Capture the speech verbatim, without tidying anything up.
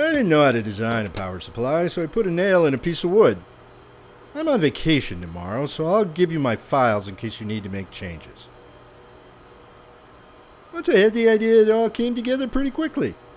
I didn't know how to design a power supply, so I put a nail in a piece of wood. I'm on vacation tomorrow, so I'll give you my files in case you need to make changes. Once I had the idea, it all came together pretty quickly.